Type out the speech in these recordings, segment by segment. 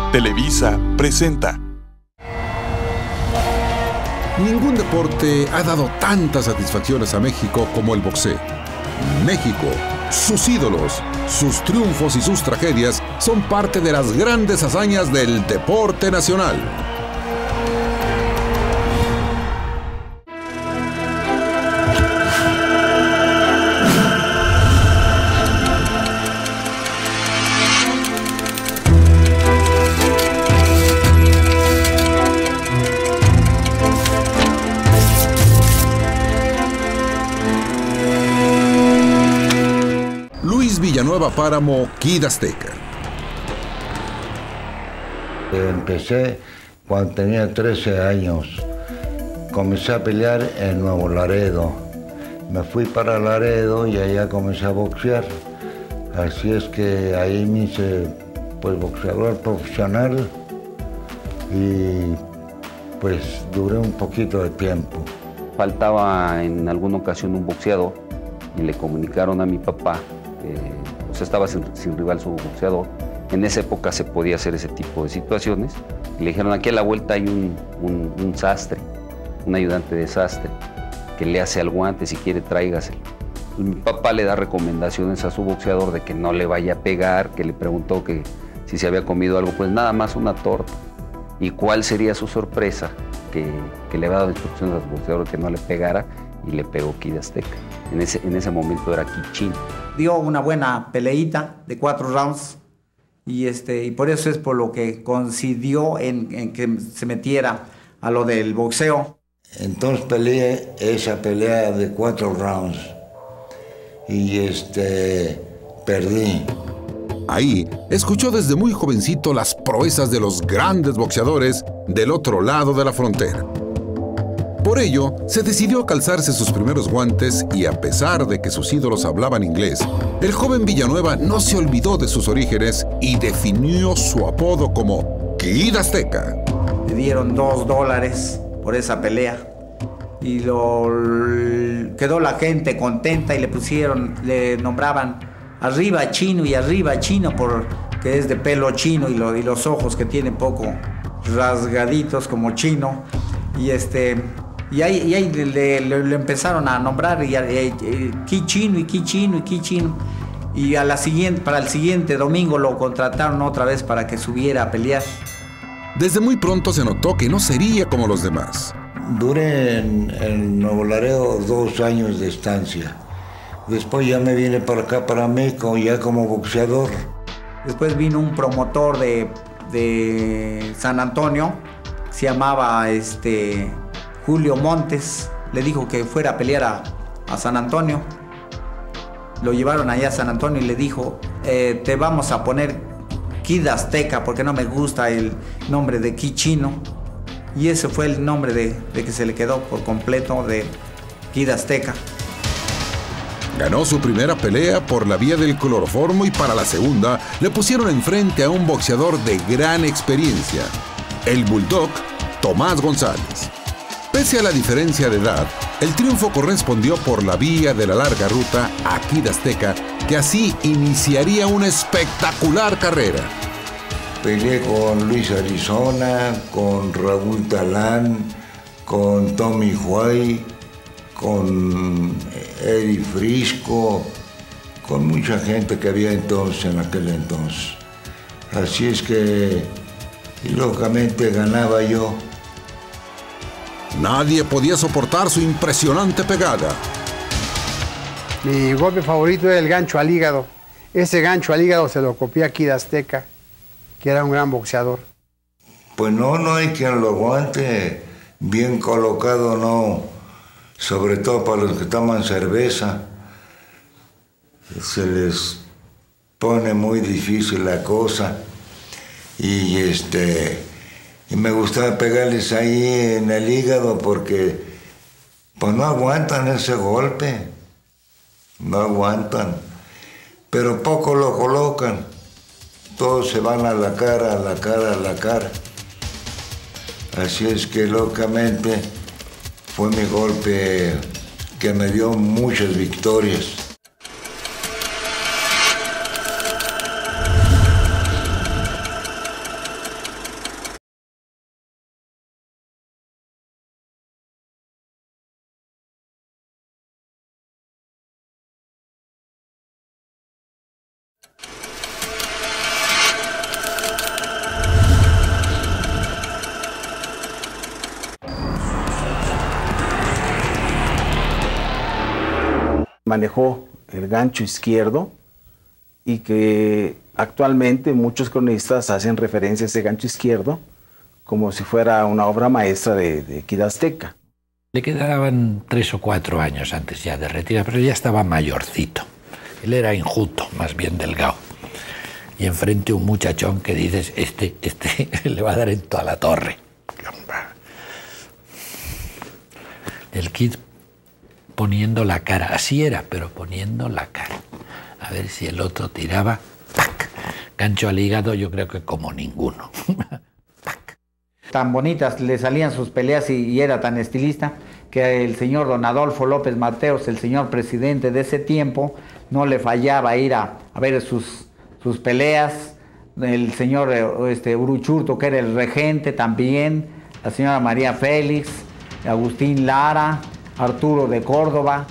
Televisa presenta. Ningún deporte ha dado tantas satisfacciones a México como el boxeo. México, sus ídolos, sus triunfos y sus tragedias son parte de las grandes hazañas del deporte nacional. Villanueva Páramo, Kid Azteca. Empecé cuando tenía 13 años. Comencé a pelear en Nuevo Laredo. Me fui para Laredo y allá comencé a boxear. Así es que ahí me hice pues boxeador profesional y pues duré un poquito de tiempo. Faltaba en alguna ocasión un boxeador y le comunicaron a mi papá. Pues estaba sin rival su boxeador. En esa época se podía hacer ese tipo de situaciones. Y le dijeron, aquí a la vuelta hay un sastre, un ayudante de sastre, que le hace al guante, si quiere tráigaselo. Pues mi papá le da recomendaciones a su boxeador de que no le vaya a pegar, que le preguntó que si se había comido algo, pues nada más una torta. Y cuál sería su sorpresa, que le había dado instrucciones al boxeador que no le pegara, y le pegó Kid Azteca. En ese momento era Kichín. Dio una buena peleita de 4 rounds y por eso es por lo que coincidió en que se metiera a lo del boxeo. Entonces peleé esa pelea de 4 rounds y perdí. Ahí escuchó desde muy jovencito las proezas de los grandes boxeadores del otro lado de la frontera. Por ello, se decidió a calzarse sus primeros guantes y a pesar de que sus ídolos hablaban inglés, el joven Villanueva no se olvidó de sus orígenes y definió su apodo como Kid Azteca. Le dieron $2 por esa pelea y quedó la gente contenta y le nombraban arriba chino y arriba chino porque es de pelo chino y los ojos que tiene poco rasgaditos como chino y ahí le empezaron a nombrar Ki Chino y Ki Chino y Ki Chino. Y para el siguiente domingo lo contrataron otra vez para que subiera a pelear. Desde muy pronto se notó que no sería como los demás. Duré en Nuevo Laredo 2 años de estancia. Después ya me vine para acá, para México, ya como boxeador. Después vino un promotor de San Antonio, se llamaba Julio Montes, le dijo que fuera a pelear a San Antonio. Lo llevaron allá a San Antonio y le dijo, te vamos a poner Kid Azteca porque no me gusta el nombre de Ki Chino. Y ese fue el nombre de que se le quedó por completo, de Kid Azteca. Ganó su primera pelea por la vía del cloroformo y para la segunda le pusieron enfrente a un boxeador de gran experiencia, el Bulldog Tomás González. Pese a la diferencia de edad, el triunfo correspondió por la vía de la larga ruta a Kid Azteca, que así iniciaría una espectacular carrera. Peleé con Luis Arizona, con Raúl Talán, con Tommy Huay, con Eddie Frisco, con mucha gente que había en aquel entonces. Así es que, lógicamente, ganaba yo. Nadie podía soportar su impresionante pegada. Mi golpe favorito era el gancho al hígado. Ese gancho al hígado se lo copié a Kid Azteca, que era un gran boxeador. Pues no hay quien lo aguante. Bien colocado, no. Sobre todo para los que toman cerveza. Se les pone muy difícil la cosa. Y me gustaba pegarles ahí en el hígado porque pues no aguantan ese golpe, no aguantan, pero poco lo colocan, todos se van a la cara, a la cara, a la cara. Así es que locamente fue mi golpe que me dio muchas victorias. manejó el gancho izquierdo y que actualmente muchos cronistas hacen referencia a ese gancho izquierdo como si fuera una obra maestra de Equidad Azteca. Le quedaban 3 o 4 años antes ya de retirar, pero ya estaba mayorcito. Él era enjuto, más bien delgado. Y enfrente un muchachón que dices, este le va a dar en toda la torre. El Kid poniendo la cara, así era, pero poniendo la cara. A ver si el otro tiraba, ¡pac! Gancho al hígado, yo creo que como ninguno. Tan bonitas le salían sus peleas y era tan estilista que el señor don Adolfo López Mateos, el señor presidente de ese tiempo, no le fallaba ir a ver sus peleas. El señor Uruchurto, que era el regente también, la señora María Félix, Agustín Lara, Arturo de Córdoba.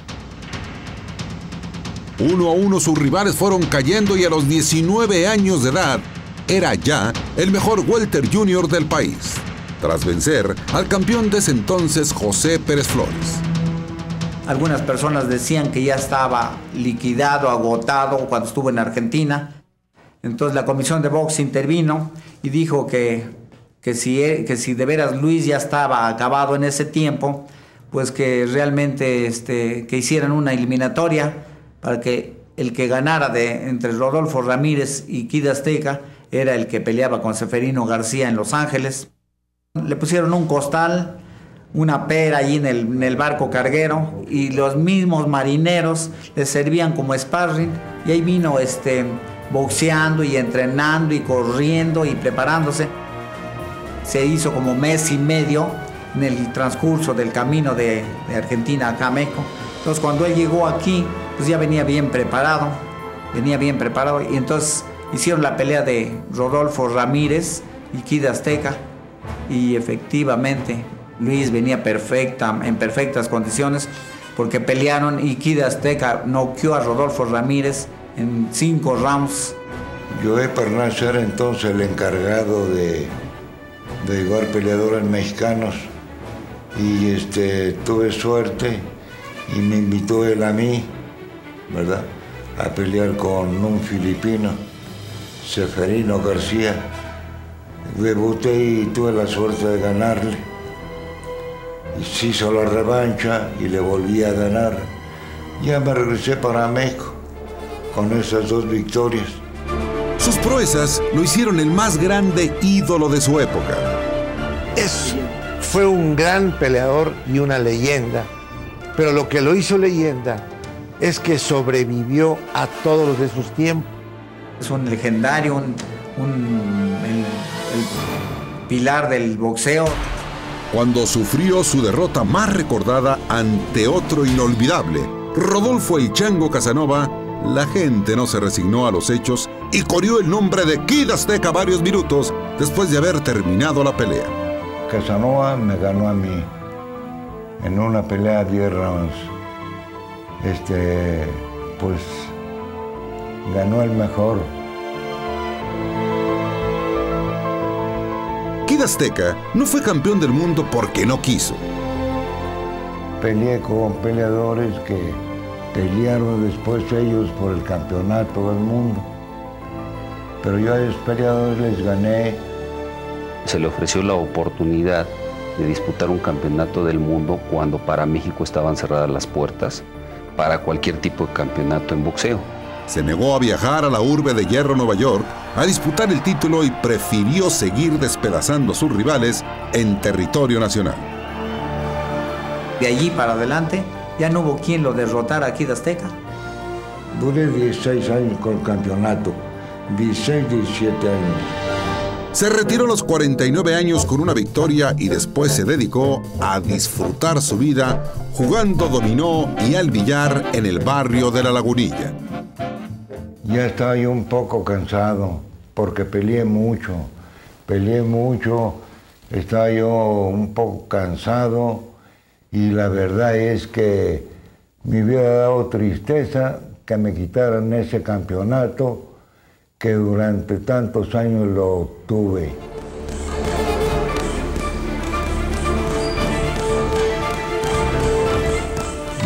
1 a 1 sus rivales fueron cayendo y a los 19 años de edad era ya el mejor welter junior del país, tras vencer al campeón de ese entonces José Pérez Flores. Algunas personas decían que ya estaba liquidado, agotado cuando estuvo en Argentina. Entonces la comisión de box intervino y dijo que si de veras Luis ya estaba acabado en ese tiempo, pues que realmente que hicieran una eliminatoria para que el que ganara entre Rodolfo Ramírez y Kid Azteca era el que peleaba con Seferino García en Los Ángeles. Le pusieron un costal, una pera allí en el barco carguero y los mismos marineros le servían como sparring y ahí vino boxeando y entrenando y corriendo y preparándose. Se hizo como mes y medio en el transcurso del camino de Argentina acá a México. Entonces cuando él llegó aquí, pues ya venía bien preparado y entonces hicieron la pelea de Rodolfo Ramírez y Kid Azteca y efectivamente Luis venía en perfectas condiciones porque pelearon y Kid Azteca noqueó a Rodolfo Ramírez en 5 rounds. Joe Pernas era entonces el encargado de llevar peleadores mexicanos y tuve suerte y me invitó él a mí, ¿verdad?, a pelear con un filipino, Seferino García. Debuté y tuve la suerte de ganarle. Y se hizo la revancha y le volví a ganar. Ya me regresé para México con esas 2 victorias. Sus proezas lo hicieron el más grande ídolo de su época. Fue un gran peleador y una leyenda, pero lo que lo hizo leyenda es que sobrevivió a todos los de sus tiempos. Es un legendario, el pilar del boxeo. Cuando sufrió su derrota más recordada ante otro inolvidable, Rodolfo El Chango Casanova, la gente no se resignó a los hechos y corrió el nombre de Kid Azteca varios minutos después de haber terminado la pelea. Casanova me ganó a mí en una pelea de 10 rounds. Pues ganó el mejor. Kid Azteca no fue campeón del mundo porque no quiso. Peleé con peleadores que pelearon después ellos por el campeonato del mundo. Pero yo a esos peleadores les gané. Se le ofreció la oportunidad de disputar un campeonato del mundo cuando para México estaban cerradas las puertas para cualquier tipo de campeonato en boxeo. Se negó a viajar a la urbe de Hierro, Nueva York, a disputar el título y prefirió seguir despedazando a sus rivales en territorio nacional. De allí para adelante ya no hubo quien lo derrotara a Kid Azteca. Duré 16 años con el campeonato, 16, 17 años. Se retiró a los 49 años con una victoria y después se dedicó a disfrutar su vida jugando dominó y al billar en el barrio de La Lagunilla. Ya estaba yo un poco cansado porque peleé mucho, estaba yo un poco cansado y la verdad es que me hubiera dado tristeza que me quitaran ese campeonato que durante tantos años lo obtuve.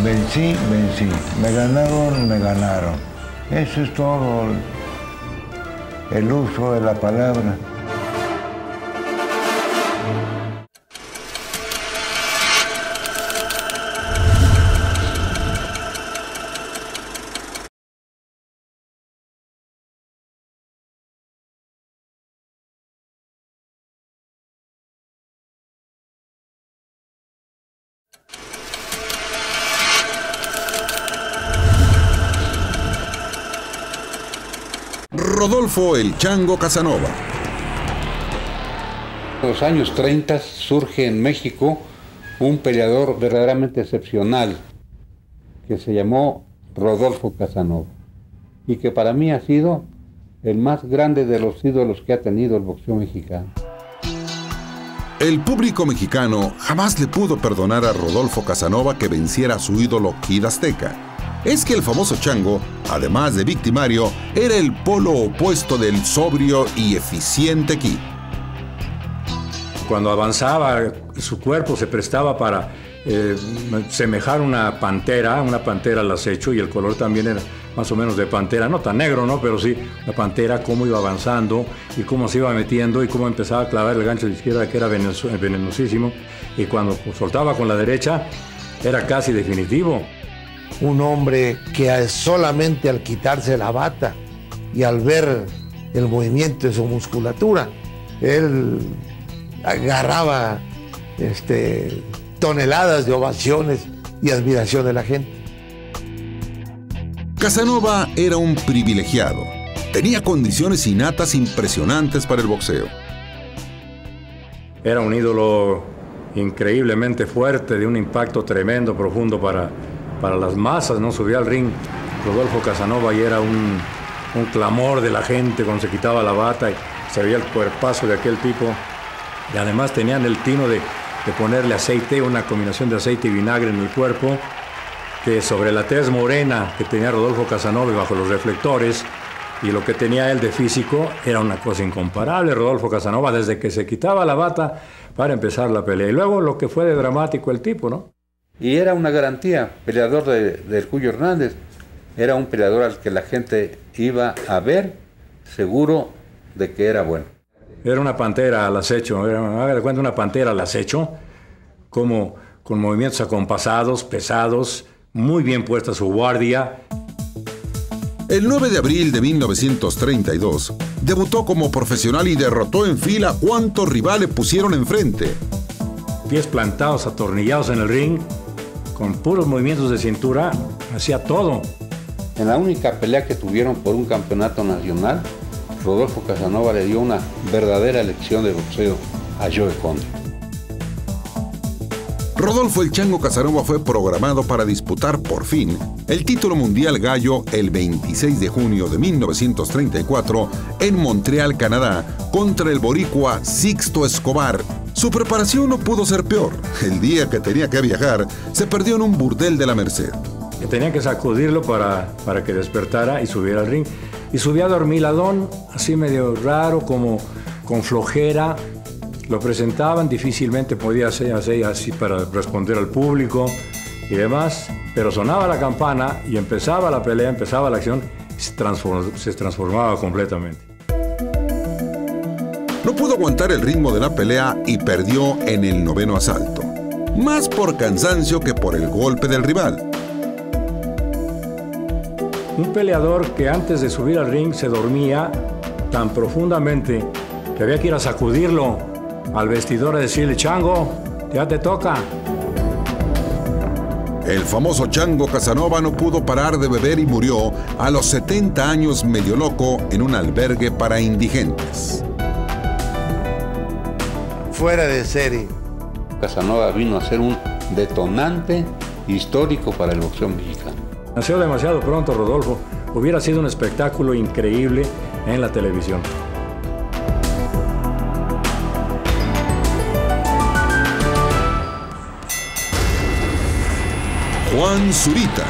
vencí. Me ganaron. Eso es todo el uso de la palabra. Rodolfo El Chango Casanova. En los años 30 surge en México un peleador verdaderamente excepcional que se llamó Rodolfo Casanova y que para mí ha sido el más grande de los ídolos que ha tenido el boxeo mexicano. El público mexicano jamás le pudo perdonar a Rodolfo Casanova que venciera a su ídolo Kid Azteca. Es que el famoso Chango, además de victimario, era el polo opuesto del sobrio y eficiente Kid. Cuando avanzaba, su cuerpo se prestaba para semejar una pantera al acecho, y el color también era más o menos de pantera, no tan negro, ¿no? Pero sí, la pantera, cómo iba avanzando y cómo se iba metiendo y cómo empezaba a clavar el gancho de izquierda, que era venenosísimo, y cuando soltaba con la derecha, era casi definitivo. Un hombre que solamente al quitarse la bata y al ver el movimiento de su musculatura, él agarraba toneladas de ovaciones y admiración de la gente. Casanova era un privilegiado. Tenía condiciones innatas impresionantes para el boxeo. Era un ídolo increíblemente fuerte, de un impacto tremendo, profundo para las masas, ¿no? Subía al ring Rodolfo Casanova y era un clamor de la gente cuando se quitaba la bata y se veía el cuerpazo de aquel tipo. Y además tenían el tino de ponerle aceite, una combinación de aceite y vinagre en el cuerpo, que sobre la tez morena que tenía Rodolfo Casanova y bajo los reflectores, y lo que tenía él de físico, era una cosa incomparable. Rodolfo Casanova, desde que se quitaba la bata para empezar la pelea. Y luego lo que fue de dramático el tipo, ¿no? Y era una garantía, peleador del Cuyo Hernández. Era un peleador al que la gente iba a ver seguro de que era bueno. Era una pantera al acecho, haga de cuenta una pantera al acecho, como con movimientos acompasados, pesados, muy bien puesta su guardia. El 9 de abril de 1932, debutó como profesional y derrotó en fila a cuantos rivales pusieron enfrente. Pies plantados, atornillados en el ring, con puros movimientos de cintura, hacía todo. En la única pelea que tuvieron por un campeonato nacional, Rodolfo Casanova le dio una verdadera lección de boxeo a Joe Conde. Rodolfo El Chango Casanova fue programado para disputar por fin el título mundial gallo el 26 de junio de 1934 en Montreal, Canadá, contra el boricua Sixto Escobar. Su preparación no pudo ser peor. El día que tenía que viajar, se perdió en un burdel de la Merced. Tenía que sacudirlo para que despertara y subiera al ring. Y subía dormiladón, así medio raro, como con flojera. Lo presentaban, difícilmente podía hacer así para responder al público y demás. Pero sonaba la campana y empezaba la pelea, empezaba la acción y se transformaba completamente. No pudo aguantar el ritmo de la pelea y perdió en el 9º asalto. Más por cansancio que por el golpe del rival. Un peleador que antes de subir al ring se dormía tan profundamente que había que ir a sacudirlo al vestidor a decirle: Chango, ya te toca. El famoso Chango Casanova no pudo parar de beber y murió a los 70 años medio loco en un albergue para indigentes. Fuera de serie. Casanova vino a ser un detonante histórico para el boxeo mexicano. Nació demasiado pronto Rodolfo. Hubiera sido un espectáculo increíble en la televisión. Juan Zurita.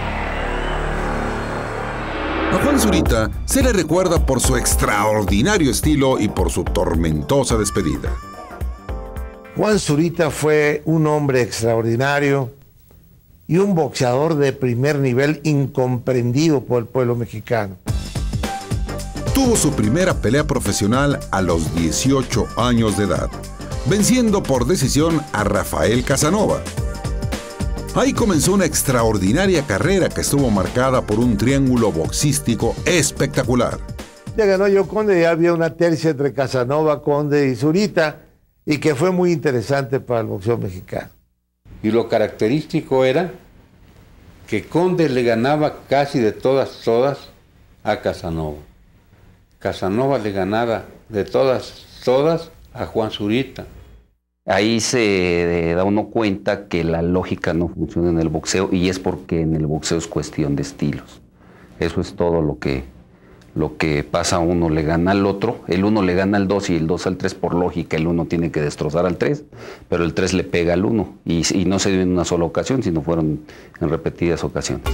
A Juan Zurita se le recuerda por su extraordinario estilo y por su tormentosa despedida. Juan Zurita fue un hombre extraordinario y un boxeador de primer nivel incomprendido por el pueblo mexicano. Tuvo su primera pelea profesional a los 18 años de edad, venciendo por decisión a Rafael Casanova. Ahí comenzó una extraordinaria carrera que estuvo marcada por un triángulo boxístico espectacular. Ya ganó Joe Conde, ya había una tercia entre Casanova, Conde y Zurita, y que fue muy interesante para el boxeo mexicano. Y lo característico era que Conde le ganaba casi de todas a Casanova. Casanova le ganaba de todas a Juan Zurita. Ahí se da uno cuenta que la lógica no funciona en el boxeo, y es porque en el boxeo es cuestión de estilos. Eso es todo lo que pasa. Uno le gana al otro, el uno le gana al 2 y el 2 al 3, por lógica el 1 tiene que destrozar al 3, pero el 3 le pega al 1, y no se dio en una sola ocasión, sino fueron en repetidas ocasiones.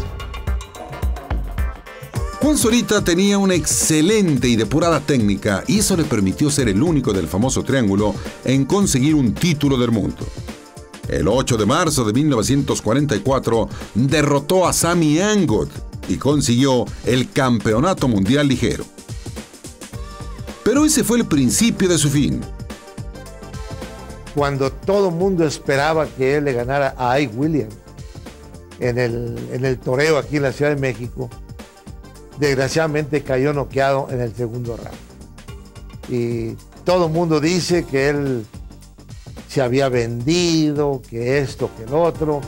Juan Zurita tenía una excelente y depurada técnica, y eso le permitió ser el único del famoso triángulo en conseguir un título del mundo. El 8 de marzo de 1944 derrotó a Sammy Angot y consiguió el campeonato mundial ligero. Pero ese fue el principio de su fin. Cuando todo el mundo esperaba que él le ganara a Ike Williams en el toreo aquí en la Ciudad de México, desgraciadamente cayó noqueado en el segundo round. Y todo el mundo dice que él se había vendido, que esto, que el otro.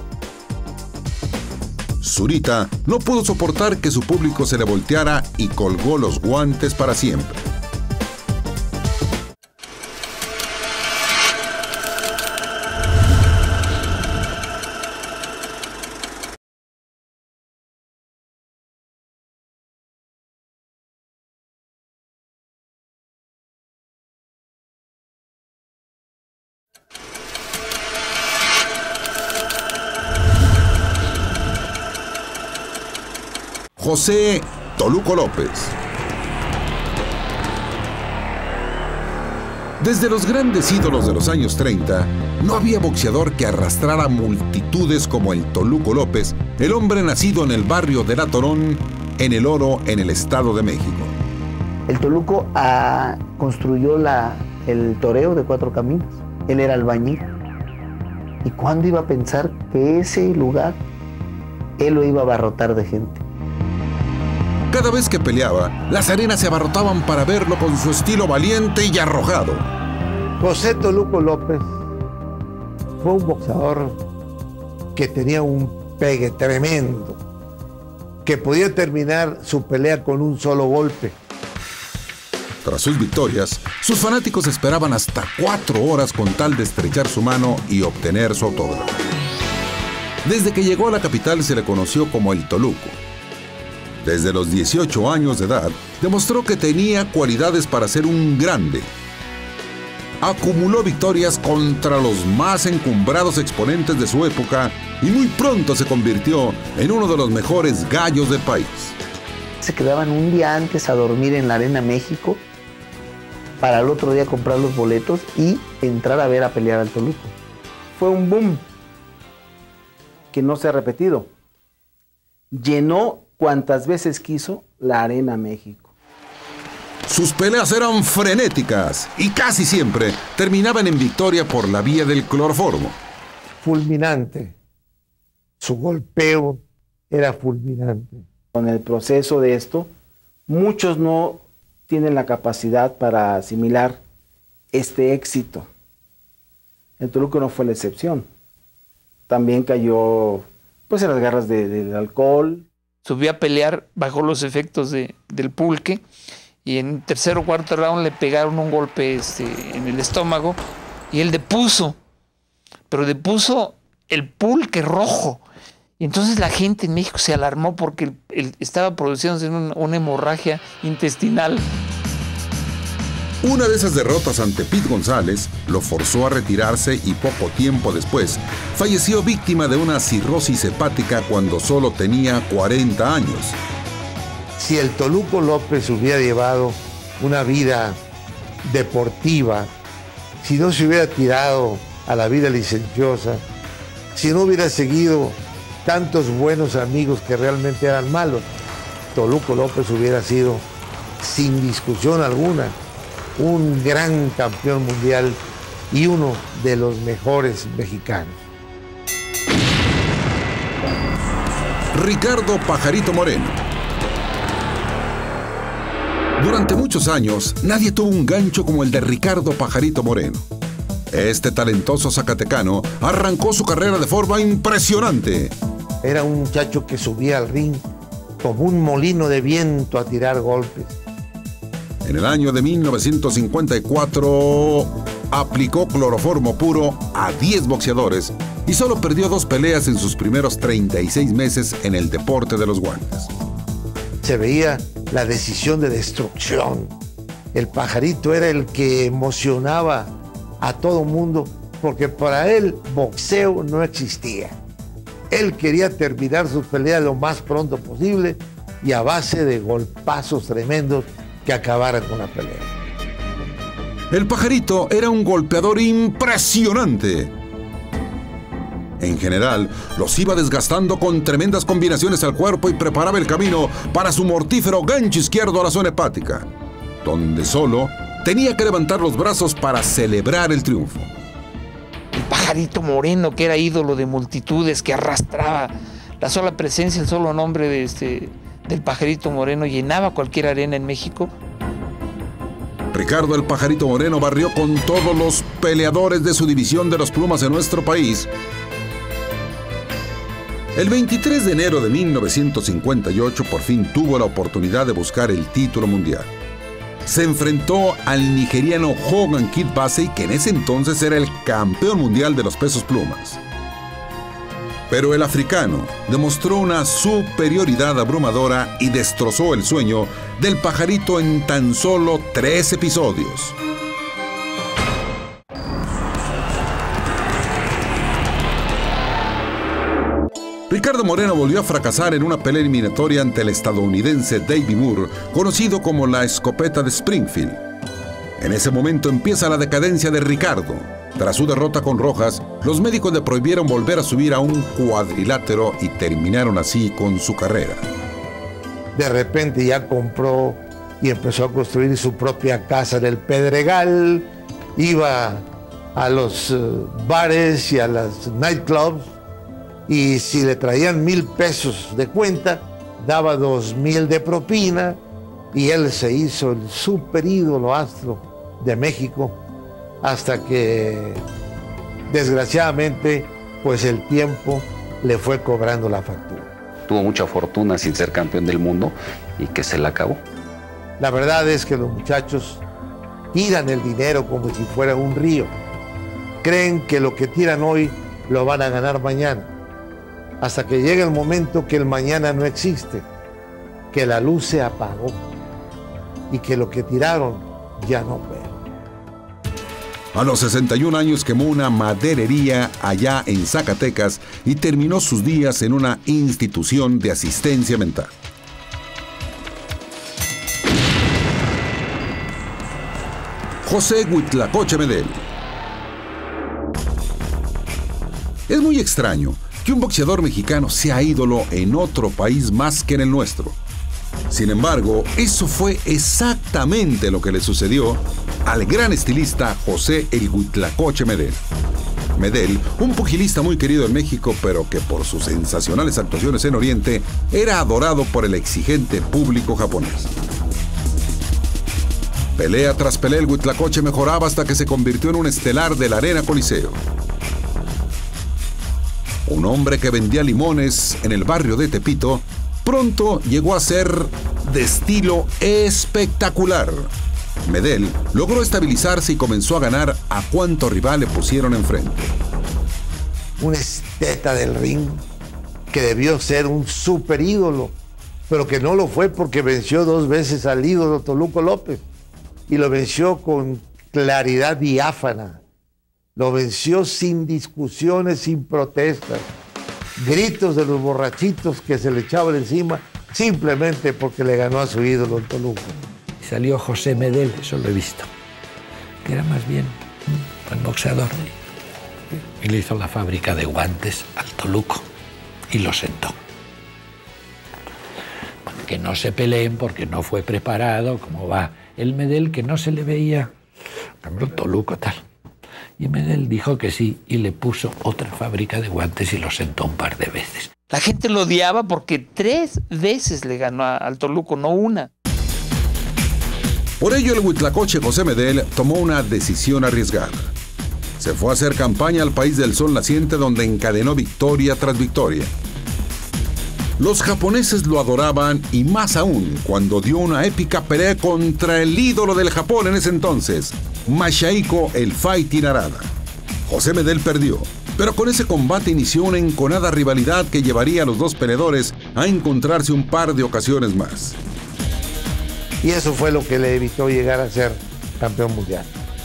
Zurita no pudo soportar que su público se le volteara y colgó los guantes para siempre. José Toluco López. Desde los grandes ídolos de los años 30, no había boxeador que arrastrara multitudes como el Toluco López, el hombre nacido en el barrio de La Torón, en El Oro, en el Estado de México. El Toluco construyó el toreo de 4 caminos. Él era albañil. ¿Y cuándo iba a pensar que ese lugar él lo iba a abarrotar de gente? Cada vez que peleaba, las arenas se abarrotaban para verlo con su estilo valiente y arrojado. José Toluco López fue un boxeador que tenía un pegue tremendo, que podía terminar su pelea con un solo golpe. Tras sus victorias, sus fanáticos esperaban hasta 4 horas con tal de estrechar su mano y obtener su autógrafo. Desde que llegó a la capital se le conoció como el Toluco. Desde los 18 años de edad, demostró que tenía cualidades para ser un grande. Acumuló victorias contra los más encumbrados exponentes de su época y muy pronto se convirtió en uno de los mejores gallos del país. Se quedaban un día antes a dormir en la Arena México para el otro día comprar los boletos y entrar a ver a pelear al Toluco. Fue un boom que no se ha repetido. Llenó cuantas veces quiso la Arena México. Sus peleas eran frenéticas y casi siempre terminaban en victoria por la vía del cloroformo. Fulminante. Su golpeo era fulminante. Con el proceso de esto, muchos no tienen la capacidad para asimilar este éxito. El Toluco no fue la excepción. También cayó pues en las garras del alcohol. Subió a pelear bajo los efectos del pulque y en tercer o cuarto round le pegaron un golpe en el estómago y él depuso, pero depuso el pulque rojo. Y entonces la gente en México se alarmó porque él estaba produciéndose una hemorragia intestinal. Una de esas derrotas ante Pete González lo forzó a retirarse y poco tiempo después falleció víctima de una cirrosis hepática cuando solo tenía 40 años. Si el Toluco López hubiera llevado una vida deportiva, si no se hubiera tirado a la vida licenciosa, si no hubiera seguido tantos buenos amigos que realmente eran malos, Toluco López hubiera sido, sin discusión alguna, un gran campeón mundial y uno de los mejores mexicanos. Ricardo Pajarito Moreno. Durante muchos años, nadie tuvo un gancho como el de Ricardo Pajarito Moreno. Este talentoso zacatecano arrancó su carrera de forma impresionante. Era un muchacho que subía al ring como un molino de viento a tirar golpes. En el año de 1954 aplicó cloroformo puro a 10 boxeadores y solo perdió 2 peleas en sus primeros 36 meses en el deporte de los guantes. Se veía la decisión de destrucción. El Pajarito era el que emocionaba a todo mundo porque para él boxeo no existía. Él quería terminar sus peleas lo más pronto posible y a base de golpazos tremendos que acabaran con la pelea. El Pajarito era un golpeador impresionante. En general, los iba desgastando con tremendas combinaciones al cuerpo y preparaba el camino para su mortífero gancho izquierdo a la zona hepática, donde solo tenía que levantar los brazos para celebrar el triunfo. El Pajarito Moreno, que era ídolo de multitudes, que arrastraba la sola presencia, el solo nombre del Pajarito Moreno, llenaba cualquier arena en México. Ricardo el Pajarito Moreno barrió con todos los peleadores de su división de los plumas en nuestro país. El 23 de enero de 1958 por fin tuvo la oportunidad de buscar el título mundial. Se enfrentó al nigeriano Hogan Kid Bassey, que en ese entonces era el campeón mundial de los pesos plumas. Pero el africano demostró una superioridad abrumadora y destrozó el sueño del Pajarito en tan solo 3 episodios. Ricardo Moreno volvió a fracasar en una pelea eliminatoria ante el estadounidense Davey Moore, conocido como la escopeta de Springfield. En ese momento empieza la decadencia de Ricardo. Tras su derrota con Rojas, los médicos le prohibieron volver a subir a un cuadrilátero y terminaron así con su carrera. De repente ya compró y empezó a construir su propia casa en el Pedregal, iba a los bares y a las nightclubs, y si le traían 1,000 pesos de cuenta, daba 2,000 de propina, y él se hizo el super ídolo astro de México, hasta que desgraciadamente pues el tiempo le fue cobrando la factura. Tuvo mucha fortuna sin ser campeón del mundo y que se la acabó. La verdad es que los muchachos tiran el dinero como si fuera un río. Creen que lo que tiran hoy lo van a ganar mañana, hasta que llega el momento que el mañana no existe, que la luz se apagó y que lo que tiraron ya no fue. A los 61 años quemó una maderería allá en Zacatecas y terminó sus días en una institución de asistencia mental. José Huitlacoche Medel. Es muy extraño que un boxeador mexicano sea ídolo en otro país más que en el nuestro. Sin embargo, eso fue exactamente lo que le sucedió al gran estilista José el Huitlacoche Medel. Medel, un pugilista muy querido en México, pero que por sus sensacionales actuaciones en Oriente era adorado por el exigente público japonés. Pelea tras pelea, el Huitlacoche mejoraba hasta que se convirtió en un estelar de la Arena Coliseo. Un hombre que vendía limones en el barrio de Tepito, pronto llegó a ser de estilo espectacular. Medel logró estabilizarse y comenzó a ganar a cuanto rival le pusieron enfrente. Un esteta del ring que debió ser un super ídolo, pero que no lo fue porque venció 2 veces al ídolo Toluco López y lo venció con claridad diáfana. Lo venció sin discusiones, sin protestas, gritos de los borrachitos que se le echaban encima simplemente porque le ganó a su ídolo el Toluco. Salió José Medel, eso lo he visto, que era más bien un boxeador. Y le hizo la fábrica de guantes al Toluco. y lo sentó. Que no se peleen porque no fue preparado, como va el Medel, que no se le veía, el Toluco tal. Y Medel dijo que sí y le puso otra fábrica de guantes y lo sentó un par de veces. La gente lo odiaba porque 3 veces le ganó al Toluco, no una. Por ello el huitlacoche José Medel tomó una decisión arriesgada. Se fue a hacer campaña al país del sol naciente, donde encadenó victoria tras victoria. Los japoneses lo adoraban, y más aún cuando dio una épica pelea contra el ídolo del Japón en ese entonces, Masahiko el Fighting Harada. José Medel perdió, pero con ese combate inició una enconada rivalidad que llevaría a los dos peleadores a encontrarse un par de ocasiones más. Y eso fue lo que le evitó llegar a ser campeón mundial.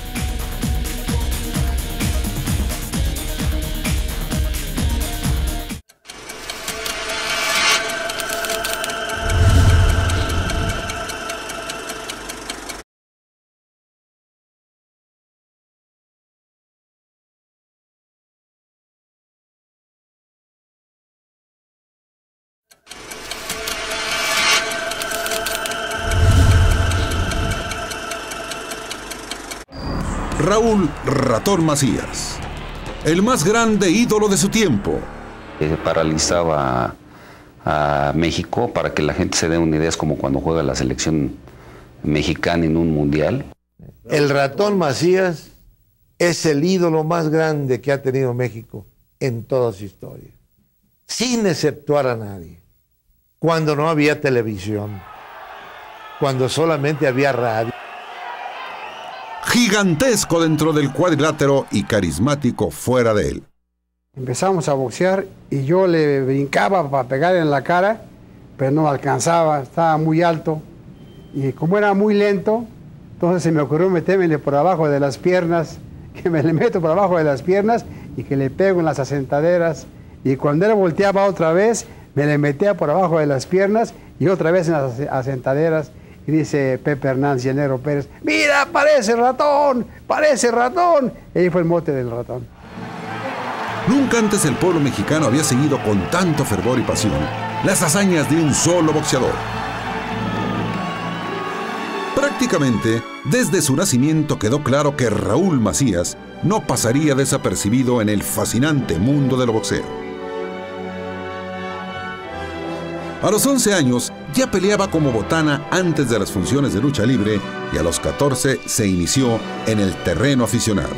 Raúl Ratón Macías, el más grande ídolo de su tiempo. Paralizaba a México, para que la gente se dé una idea, es como cuando juega la selección mexicana en un mundial. El Ratón Macías es el ídolo más grande que ha tenido México en toda su historia, sin exceptuar a nadie. Cuando no había televisión, cuando solamente había radio. Gigantesco dentro del cuadrilátero y carismático fuera de él. Empezamos a boxear y yo le brincaba para pegarle en la cara, pero no alcanzaba, estaba muy alto. Y como era muy lento, entonces se me ocurrió metérmele por abajo de las piernas, que me le meto por abajo de las piernas y que le pego en las asentaderas. Y cuando él volteaba otra vez, me le metía por abajo de las piernas y otra vez en las asentaderas. Y dice Pepe Hernández y el Negro Pérez: ¡mira, parece ratón! ¡Parece ratón! Y ahí fue el mote del ratón. Nunca antes el pueblo mexicano había seguido con tanto fervor y pasión las hazañas de un solo boxeador. Prácticamente, desde su nacimiento quedó claro que Raúl Macías no pasaría desapercibido en el fascinante mundo del boxeo. A los 11 años ya peleaba como botana antes de las funciones de lucha libre, y a los 14 se inició en el terreno aficionado.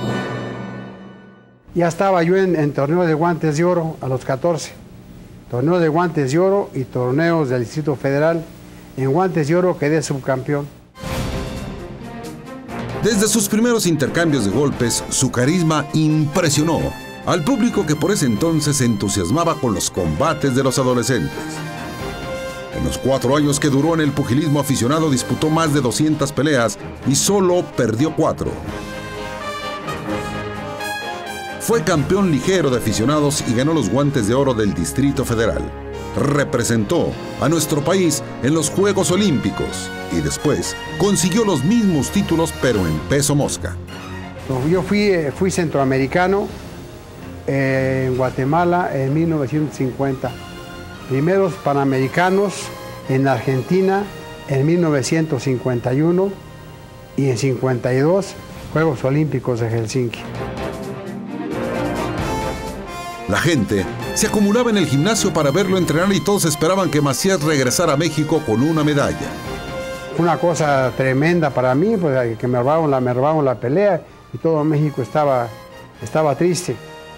Ya estaba yo en torneos de guantes de oro a los 14. Torneos de guantes de oro y torneos del Distrito Federal. En guantes de oro quedé subcampeón. Desde sus primeros intercambios de golpes, su carisma impresionó al público, que por ese entonces se entusiasmaba con los combates de los adolescentes. En los 4 años que duró en el pugilismo aficionado, disputó más de 200 peleas y solo perdió 4. Fue campeón ligero de aficionados y ganó los guantes de oro del Distrito Federal. Representó a nuestro país en los Juegos Olímpicos y después consiguió los mismos títulos, pero en peso mosca. Yo fui centroamericano en Guatemala en 1950. Primeros panamericanos en Argentina en 1951 y en 52 Juegos Olímpicos de Helsinki. La gente se acumulaba en el gimnasio para verlo entrenar y todos esperaban que Macías regresara a México con una medalla. Fue una cosa tremenda para mí, pues, que me robaron la pelea y todo México estaba triste.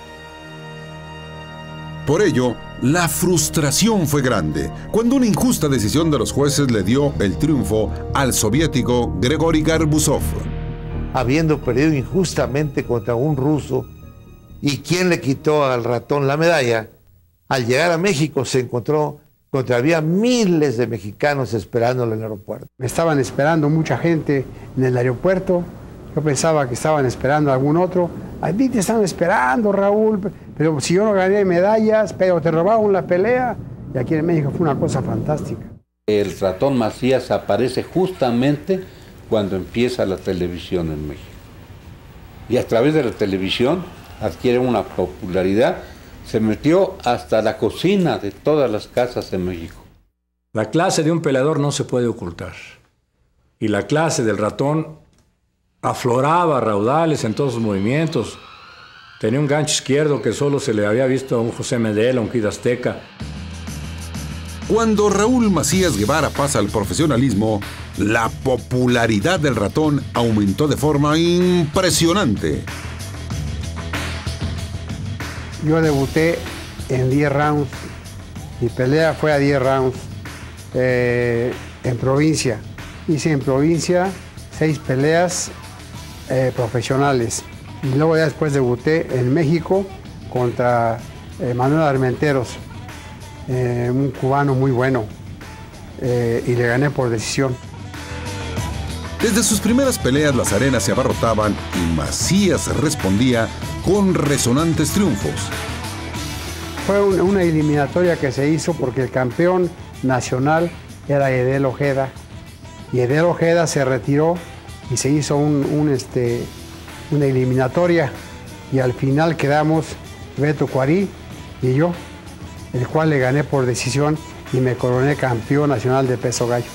Por ello, la frustración fue grande cuando una injusta decisión de los jueces le dio el triunfo al soviético Grigori Garbuzov. Habiendo perdido injustamente contra un ruso, ¿y quién le quitó al ratón la medalla? Al llegar a México se encontró con que había miles de mexicanos esperándolo en el aeropuerto. Me estaban esperando mucha gente en el aeropuerto. Yo pensaba que estaban esperando a algún otro. A ti te están esperando, Raúl, pero si yo no gané medallas, pero te robaron la pelea. Y aquí en México fue una cosa fantástica. El Ratón Macías aparece justamente cuando empieza la televisión en México. Y a través de la televisión adquiere una popularidad se metió hasta la cocina de todas las casas de México. La clase de un peleador no se puede ocultar. Y la clase del Ratón afloraba raudales en todos sus movimientos. Tenía un gancho izquierdo que solo se le había visto a un José Medel, a un Kid Azteca. Cuando Raúl Macías Guevara pasa al profesionalismo, la popularidad del Ratón aumentó de forma impresionante. Yo debuté en 10 rounds. Mi pelea fue a 10 rounds en provincia. Hice en provincia 6 peleas profesionales. Y luego ya después debuté en México contra Manuel Armenteros, un cubano muy bueno. Y le gané por decisión. Desde sus primeras peleas las arenas se abarrotaban y Macías respondía con resonantes triunfos. Fue una eliminatoria que se hizo porque el campeón nacional era Edel Ojeda. Y Edel Ojeda se retiró y se hizo una eliminatoria. Y al final quedamos Beto Cuarí y yo, el cual le gané por decisión y me coroné campeón nacional de peso gallo.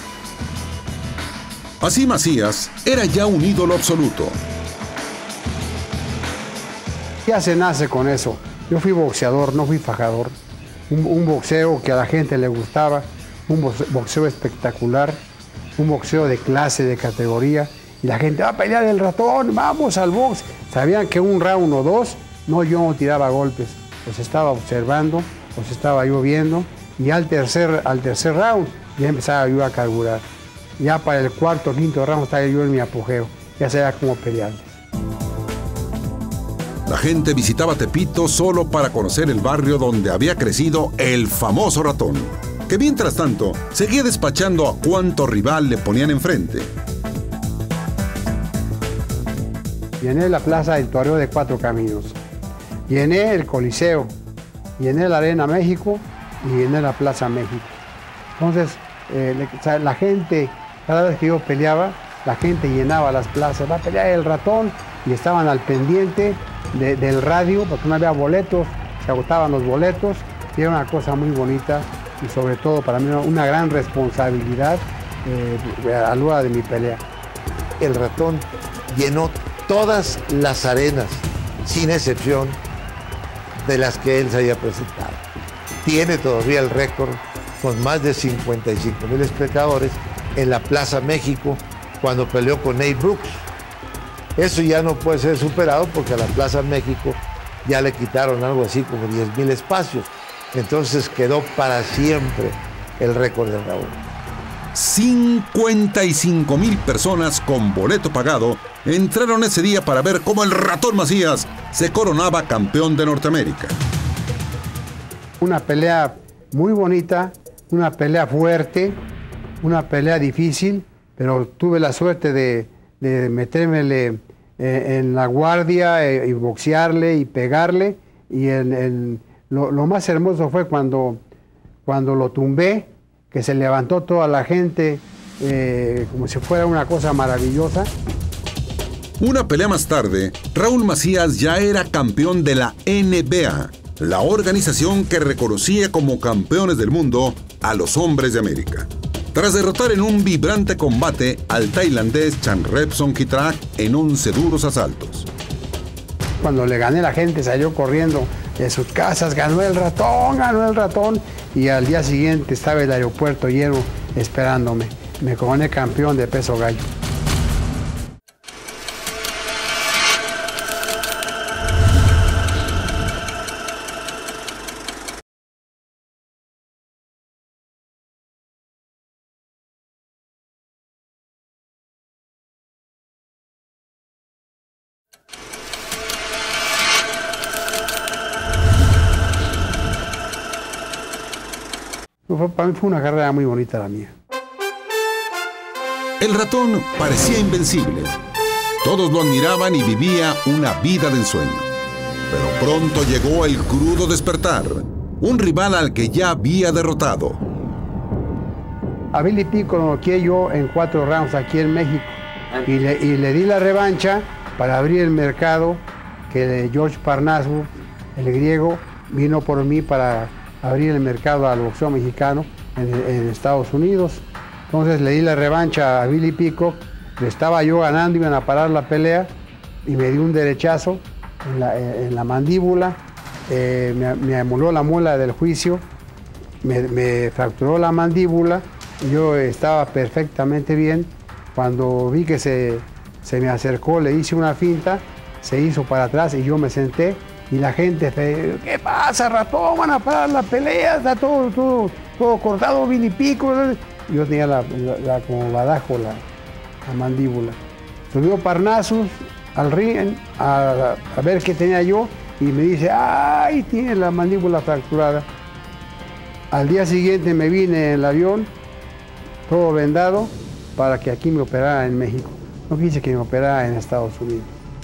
Así Macías era ya un ídolo absoluto. Ya se nace con eso. Yo fui boxeador, no fui fajador. Un boxeo que a la gente le gustaba, un boxeo espectacular, un boxeo de clase, de categoría. Y la gente, va a pelear el Ratón, vamos al box. Sabían que un round o dos, yo no tiraba golpes. Los estaba observando, los estaba yo viendo. Y al tercer round ya empezaba yo a carburar. Ya para el cuarto o quinto round estaba yo en mi apogeo. Ya sabía cómo pelearles. La gente visitaba Tepito solo para conocer el barrio donde había crecido el famoso Ratón, que mientras tanto seguía despachando a cuanto rival le ponían enfrente. Llené la plaza del toreo de 4 Caminos, llené el Coliseo, llené la Arena México y llené la Plaza México. Entonces, la gente, cada vez que yo peleaba, la gente llenaba las plazas, va a pelear el Ratón, y estaban al pendiente del radio, porque no había boletos, se agotaban los boletos, y era una cosa muy bonita, y sobre todo para mí una gran responsabilidad a la hora de mi pelea. El Ratón llenó todas las arenas, sin excepción, de las que él se haya presentado. Tiene todavía el récord con más de 55,000 espectadores en la Plaza México cuando peleó con Nate Brooks. Eso ya no puede ser superado porque a la Plaza México ya le quitaron algo así como 10,000 espacios. Entonces quedó para siempre el récord de Raúl. 55,000 personas con boleto pagado entraron ese día para ver cómo el Ratón Macías se coronaba campeón de Norteamérica. Una pelea muy bonita, una pelea fuerte, una pelea difícil, pero tuve la suerte de metérmele en la guardia y boxearle y pegarle. Y lo más hermoso fue cuando lo tumbé, que se levantó toda la gente como si fuera una cosa maravillosa. Una pelea más tarde, Raúl Macías ya era campeón de la NBA, la organización que reconocía como campeones del mundo a los hombres de América. Tras derrotar en un vibrante combate al tailandés Chanrepson Kitrak en 11 duros asaltos. Cuando le gané, la gente salió corriendo de sus casas, ganó el Ratón, y al día siguiente estaba el aeropuerto lleno esperándome. Me coroné campeón de peso gallo. Para mí fue una carrera muy bonita la mía. El Ratón parecía invencible. Todos lo admiraban y vivía una vida de ensueño. Pero pronto llegó el crudo despertar, un rival al que ya había derrotado. A Billy Pico lo noqueé yo en 4 rounds aquí en México. Y le di la revancha para abrir el mercado que George Parnassus, el griego, vino por mí para abrir el mercado al boxeo mexicano en Estados Unidos. Entonces le di la revancha a Billy Peacock, le estaba yo ganando, iban a parar la pelea y me dio un derechazo en la mandíbula, me emuló la muela del juicio, me fracturó la mandíbula, yo estaba perfectamente bien. Cuando vi que se me acercó, le hice una finta, se hizo para atrás y yo me senté y la gente, ¿qué pasa, ratón? Van a parar la pelea, está todo cortado, Billy Peacock. Yo tenía como badajo la mandíbula. Subió Parnassus al ring a ver qué tenía yo y me dice, ¡ay, tiene la mandíbula fracturada! Al día siguiente me vine en el avión, todo vendado, para que aquí me operara en México. No quise que me operara en Estados Unidos.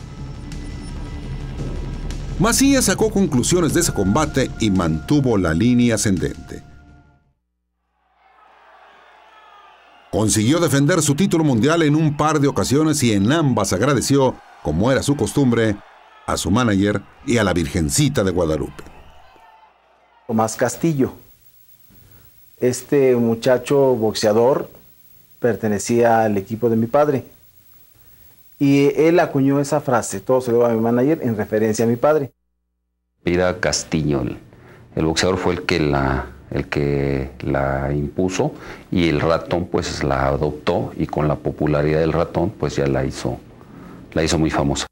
Macías sacó conclusiones de ese combate y mantuvo la línea ascendente. Consiguió defender su título mundial en un par de ocasiones y en ambas agradeció, como era su costumbre, a su manager y a la Virgencita de Guadalupe. Tomás Castillo. Este muchacho boxeador pertenecía al equipo de mi padre. Y él acuñó esa frase, todo se lo dio a mi manager, en referencia a mi padre. Era Castillo, el boxeador fue el que la impuso y el ratón pues la adoptó y con la popularidad del ratón pues ya la hizo muy famosa.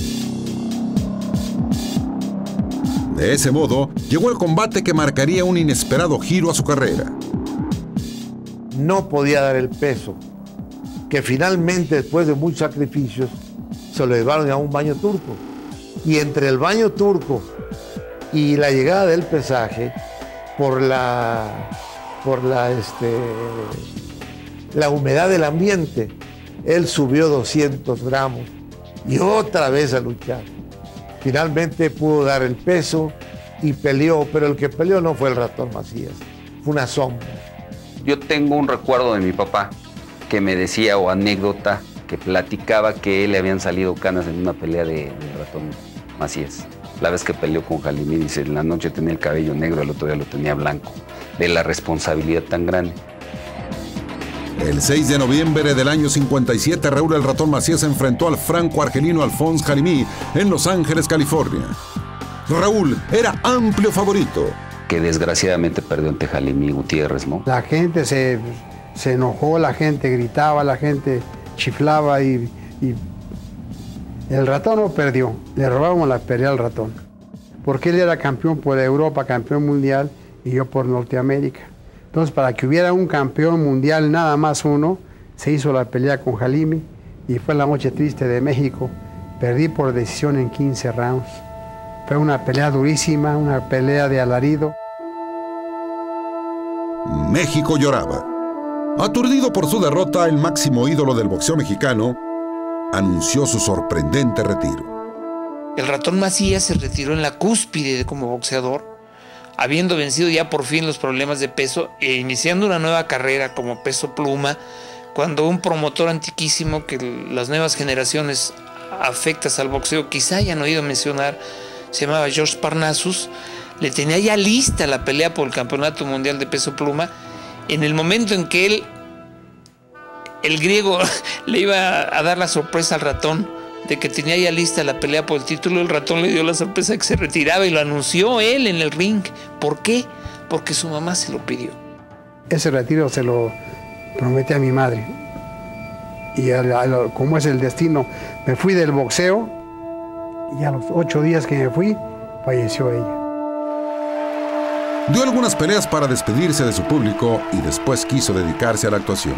De ese modo, llegó el combate que marcaría un inesperado giro a su carrera. No podía dar el peso, que finalmente, después de muchos sacrificios, se lo llevaron a un baño turco. Y entre el baño turco y la llegada del pesaje, por la humedad del ambiente, él subió 200 gramos y otra vez a luchar. Finalmente pudo dar el peso y peleó, pero el que peleó no fue el ratón Macías, fue una sombra. Yo tengo un recuerdo de mi papá que me decía, o anécdota, que platicaba que le habían salido canas en una pelea de ratón Macías. La vez que peleó con Jalimí, dice, en la noche tenía el cabello negro, el otro día lo tenía blanco, de la responsabilidad tan grande. El 6 de noviembre del año 57, Raúl el Ratón Macías se enfrentó al franco-argelino Alphonse Jalimí en Los Ángeles, California. Raúl era amplio favorito. Que desgraciadamente perdió ante Jalimí Gutiérrez, ¿no? La gente se enojó, la gente gritaba, la gente chiflaba y el ratón no perdió, le robamos la pelea al ratón. Porque él era campeón por Europa, campeón mundial, y yo por Norteamérica. Entonces, para que hubiera un campeón mundial, nada más uno, se hizo la pelea con Jalimí y fue la noche triste de México. Perdí por decisión en 15 rounds. Fue una pelea durísima, una pelea de alarido. México lloraba. Aturdido por su derrota, el máximo ídolo del boxeo mexicano anunció su sorprendente retiro. El ratón Macías se retiró en la cúspide como boxeador, habiendo vencido ya por fin los problemas de peso e iniciando una nueva carrera como peso pluma, cuando un promotor antiquísimo que las nuevas generaciones afectas al boxeo quizá hayan oído mencionar, se llamaba George Parnassus, le tenía ya lista la pelea por el campeonato mundial de peso pluma. En el momento en que el griego le iba a dar la sorpresa al ratón de que tenía ya lista la pelea por el título, el ratón le dio la sorpresa de que se retiraba y lo anunció él en el ring. ¿Por qué? Porque su mamá se lo pidió. Ese retiro se lo prometí a mi madre. Y como es el destino, me fui del boxeo y a los 8 días que me fui, falleció ella. Dio algunas peleas para despedirse de su público y después quiso dedicarse a la actuación.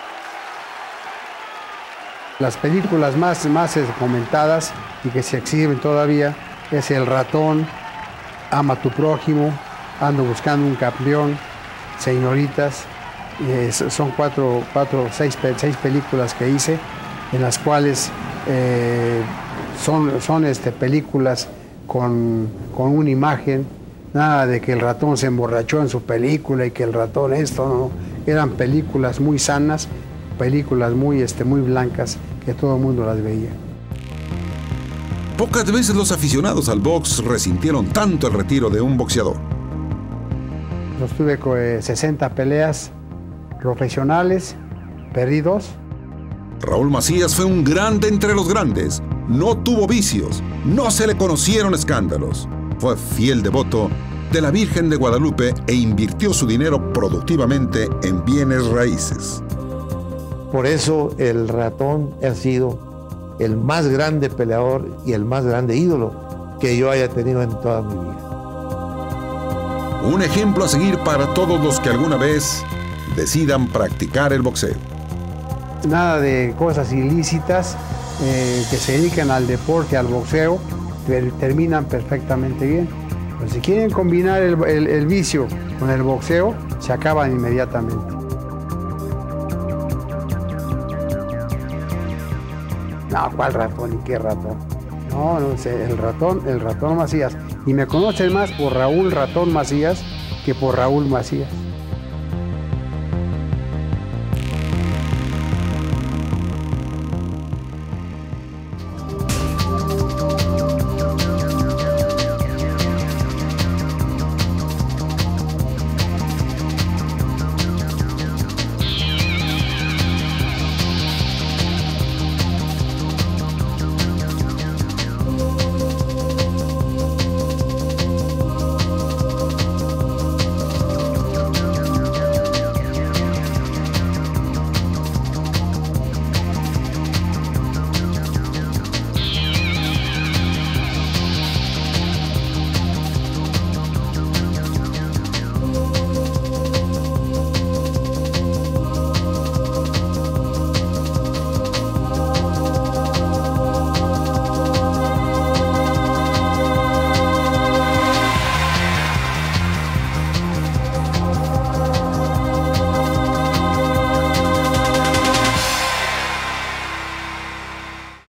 Las películas más comentadas y que se exhiben todavía es El Ratón, Ama a tu prójimo, Ando buscando un campeón, Señoritas. Son seis películas que hice, en las cuales son películas con una imagen, nada de que el ratón se emborrachó en su película y que el ratón esto, no. Eran películas muy sanas, películas muy blancas, que todo el mundo las veía. Pocas veces los aficionados al box resintieron tanto el retiro de un boxeador. Yo estuve con 60 peleas profesionales, perdí 2. Raúl Macías fue un grande entre los grandes. No tuvo vicios, no se le conocieron escándalos. Fue fiel devoto de la Virgen de Guadalupe e invirtió su dinero productivamente en bienes raíces. Por eso el Ratón ha sido el más grande peleador y el más grande ídolo que yo haya tenido en toda mi vida. Un ejemplo a seguir para todos los que alguna vez decidan practicar el boxeo. Nada de cosas ilícitas que se dedican al deporte, al boxeo, terminan perfectamente bien. Pero si quieren combinar el vicio con el boxeo, se acaban inmediatamente. No, ¿cuál ratón y qué ratón? No, no sé, el ratón Macías. Y me conocen más por Raúl Ratón Macías que por Raúl Macías.